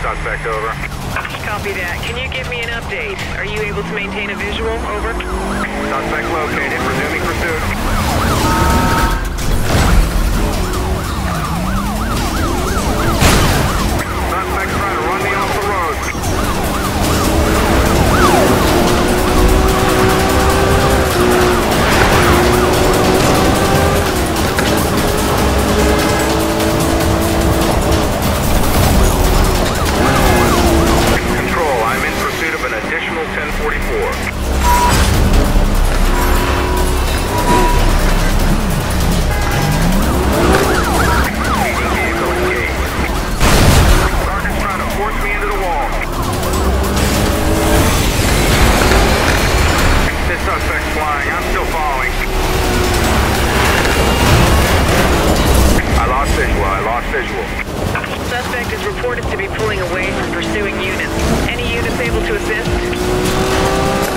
suspect, over. Copy that. Can you give me an update? Are you able to maintain a visual? Over. Suspect located, resuming pursuit. Suspect trying to run me off the road. Control, I'm in pursuit of an additional 1044. Force me into the wall. This suspect's flying. I'm still following. I lost visual. Suspect is reported to be pulling away from pursuing units. Any units able to assist?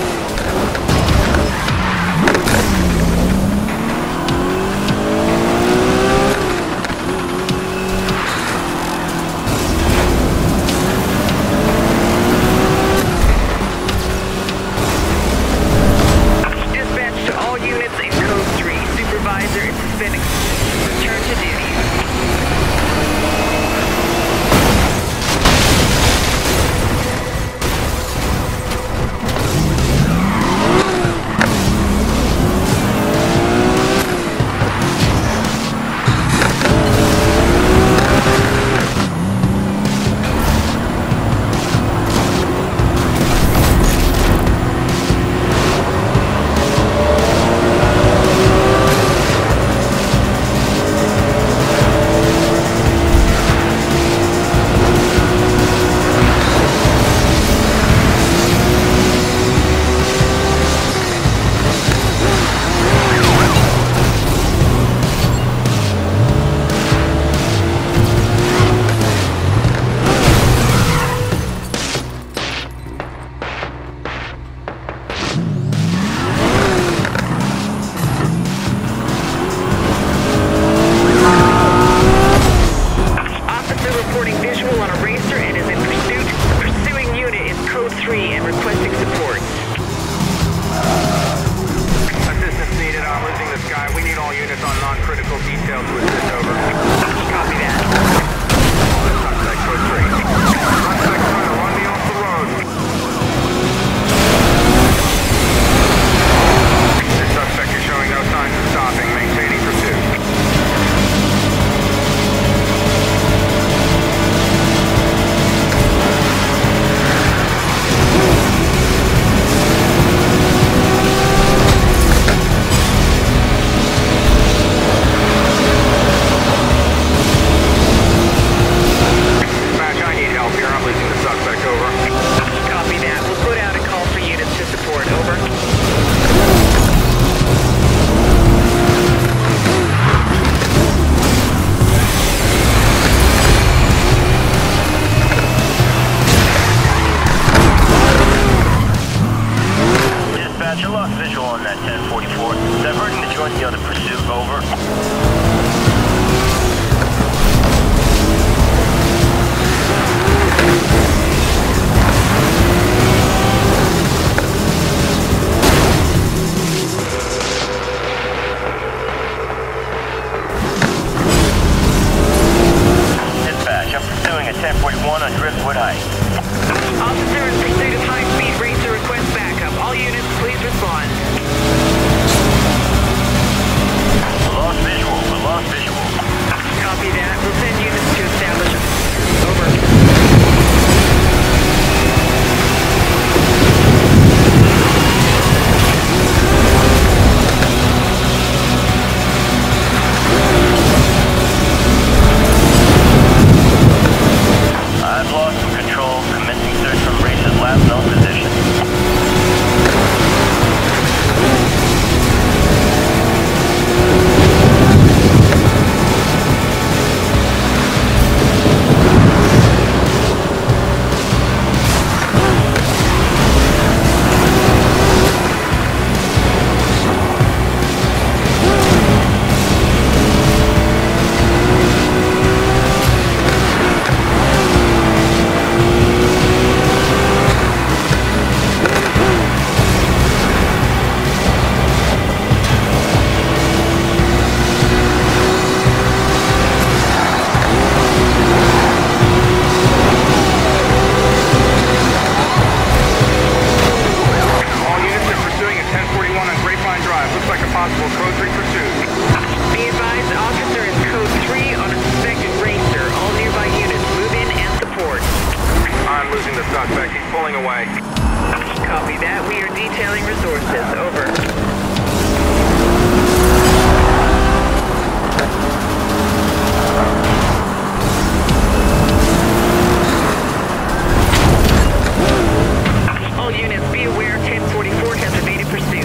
I've lost some control away. Copy that. We are detailing resources. Over. All units, be aware 1044 has evaded pursuit.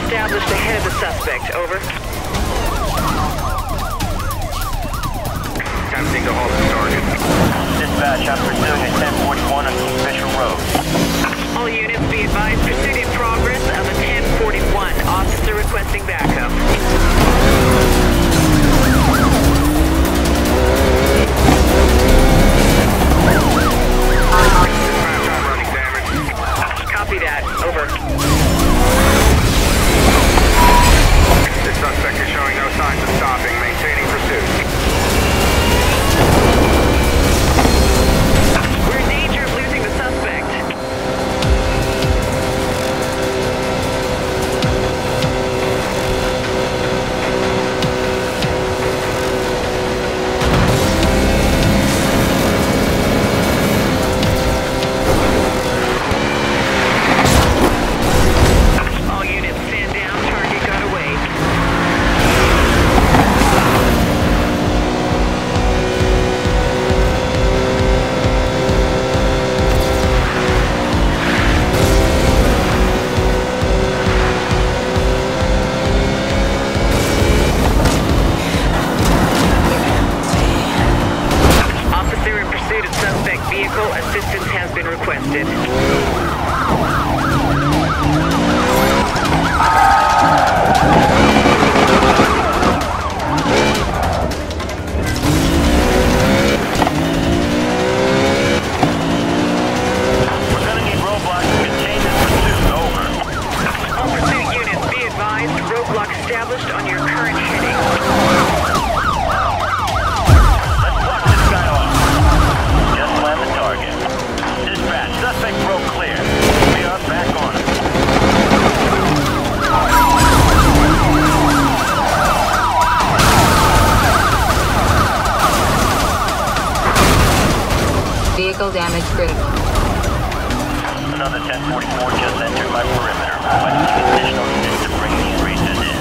established ahead of the suspect. Over. Attempting to halt the target. Dispatch, I'm pursuing a 1041 on Kingfisher Road. All units be advised, pursuit in progress of a 1041. Officer requesting backup. Dispatch, I'm running damage. Copy that. Over. This suspect is showing no signs of stopping. Maintaining pursuit. We're in danger of losing the suspect. All units stand down. Target got away. Officer in pursuit of suspect vehicle. Assistance has been requested. We're gonna need roadblocks to contain this pursuit. Over. All pursuit units, be advised, roadblock established on your current heading. Let's block this guy off. Just land the target. Dispatch, suspect broke clear. We are back on it. Vehicle damage critical. Another 1044 just entered my perimeter. Requesting additional units to bring these racers in.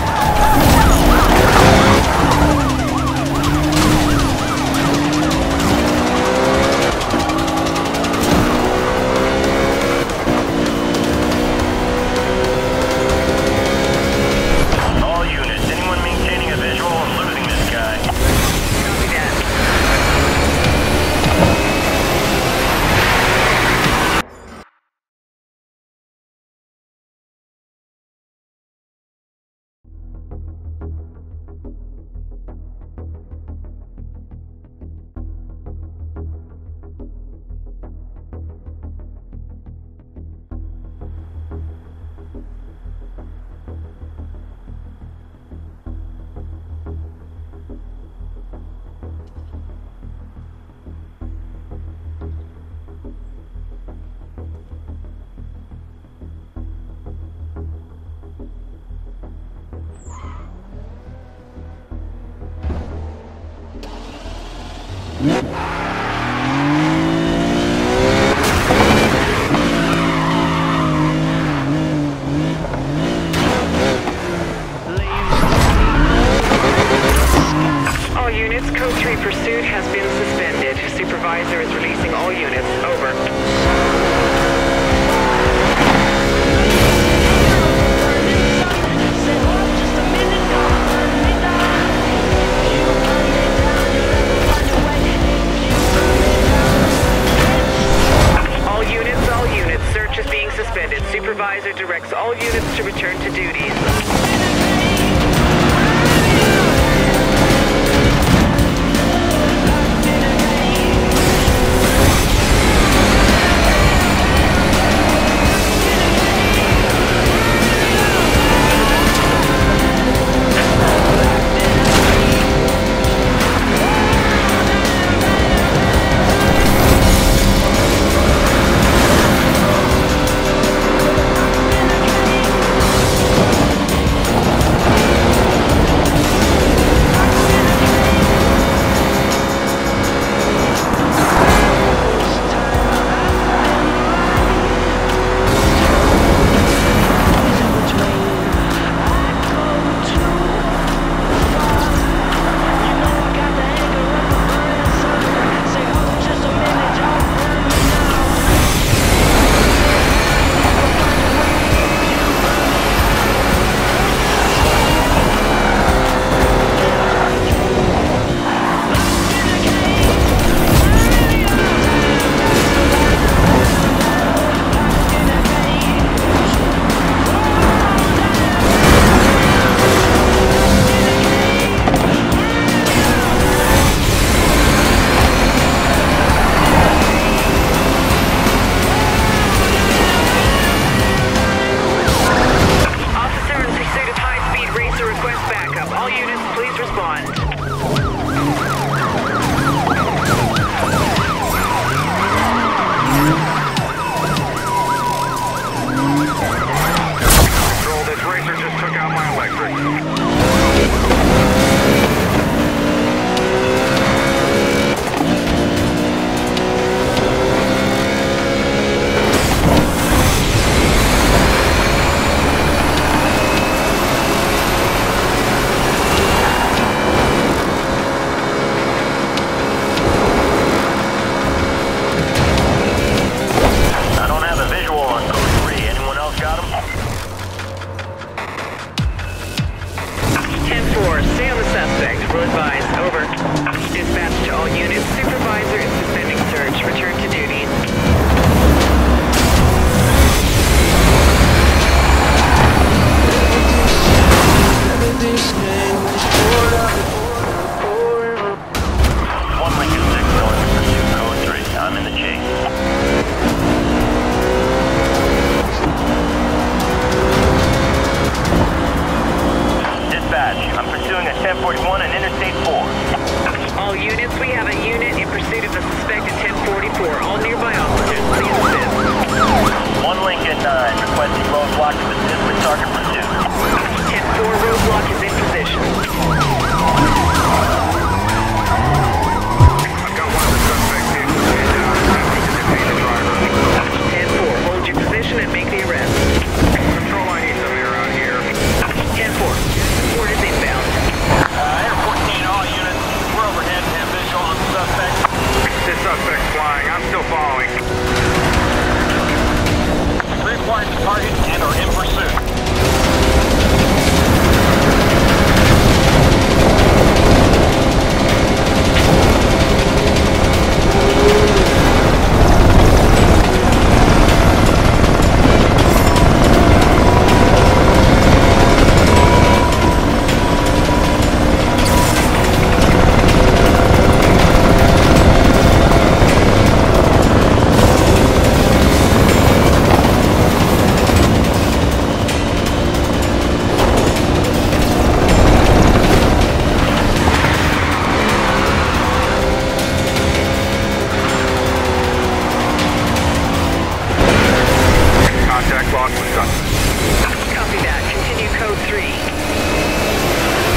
All units, anyone maintaining a visual on losing this guy? Copy that. All units, Code 3 pursuit has been suspended. Supervisor is releasing all units. Over. All units, search is being suspended. Supervisor directs all units to return to duties. stay on the suspect. Will advise. Over. Dispatch to all units. Supervisor is suspending search. Return to duty. One Lincoln 6 going to pursue code 3. I'm in the chase. Dispatch, I'm pursuing a 1041 and Interstate 4. All units, we have a unit in pursuit of a suspect at 1044. All nearby officers, please assist. One Lincoln 9 requesting roadblock to assist with target pursuit. 10-4 roadblock is in position. I've got one of the suspect vehicles pinned down, attempting to detain the driver. 10-4, hold your position and make the arrest. Control, I need some air out here. 10-4, support is inbound. Air 14, all units. We're overhead and have visual on the suspect. This suspect's flying. I'm still following. Required the target and are in pursuit. Contact lost with suspect. Copy that. Continue code 3.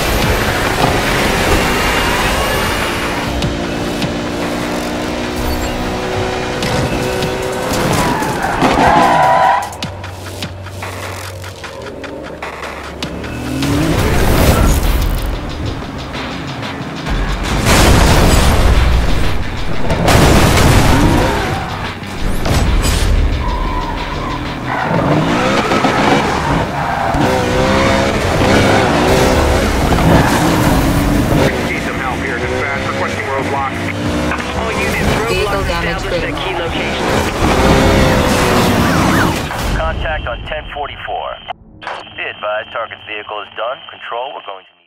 Need some help here, dispatch. Requesting roadblock. All units, Vehicle roadblock damage established at critical. key locations. Contact on 1044. Be advised, target's vehicle is done. Control, we're going to